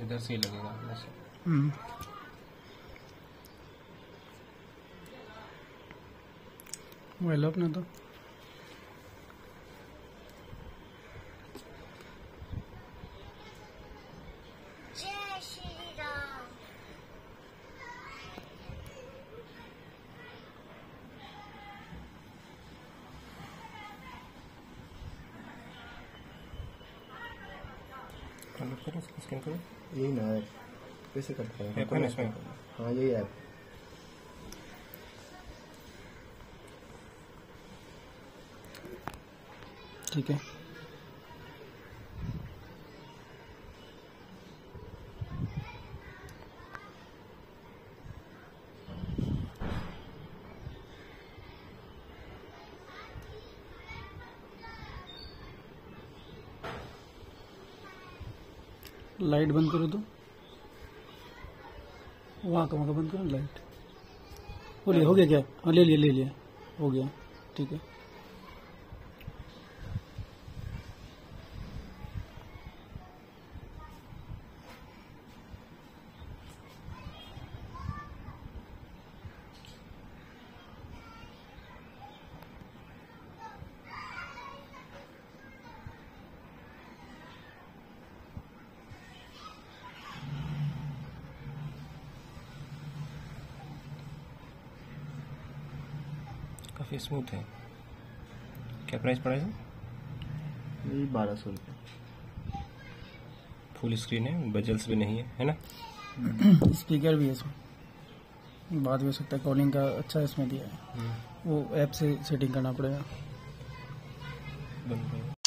इधर से ही लगेगा बस। मोबाइल अपना तो जय श्री राम। करो स्कैन करो। यही ना ऐप कैसे करते हैं? ऐप है ना इसमें? हाँ यही ऐप। ठीक है। लाइट बंद करो तो वहाँ का बंद करो लाइट। बोलिए हो गया क्या? हाँ ले लिया हो गया। ठीक है। काफ़ी स्मूथ है। क्या प्राइस पड़ा है? यही 1200 रुपये। फुल स्क्रीन है, बजल्स भी नहीं है ना? स्पीकर भी है इसमें, बात भी हो सकता है। कॉलिंग का अच्छा इसमें दिया है। वो ऐप से सेटिंग करना पड़ेगा।